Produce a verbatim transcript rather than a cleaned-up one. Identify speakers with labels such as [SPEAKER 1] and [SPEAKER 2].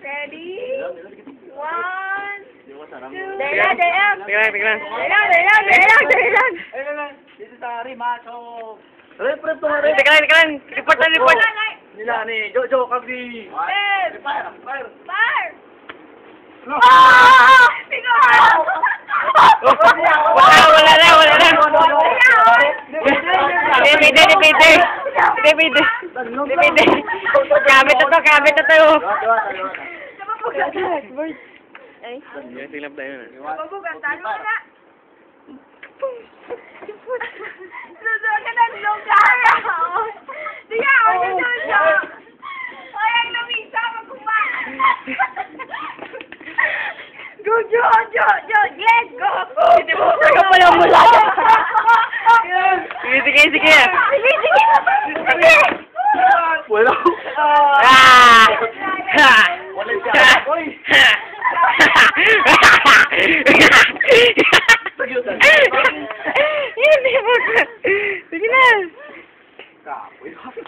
[SPEAKER 1] Ready? One, two,
[SPEAKER 2] Dela, dela. Tingnan, tingnan.
[SPEAKER 1] Dela, dela, dela, dela.
[SPEAKER 3] Ayun lang. Dito sa Rimacho. Rep, rep, to rep.
[SPEAKER 2] Tingnan, tingnan. Report na, report.
[SPEAKER 3] Nila ni Jojo Kagri.
[SPEAKER 1] Fire!
[SPEAKER 3] Fire, fire.
[SPEAKER 1] Fire!
[SPEAKER 3] No.
[SPEAKER 1] Ah! Tingnan!
[SPEAKER 2] Wala, wala na, wala na. Depende, depende. Depende. Depende. Gamit na to, gamit na to. Ay, silap tayo na.
[SPEAKER 1] Mabugas, talo ka na. Susunod ka ng lugar. Sige, ako susunod. Ay, ang lumisa, magkumaan. Go, Jo, Jo, Jo, let's go.
[SPEAKER 2] Hindi mo, saka pala mula. Sige, sige, sige.
[SPEAKER 1] Sige, sige. Sige.
[SPEAKER 3] Wala.
[SPEAKER 2] Ah! Ha!
[SPEAKER 3] Wala siya. Oy.
[SPEAKER 2] Hindi mo. Sige na.
[SPEAKER 3] Kapoy.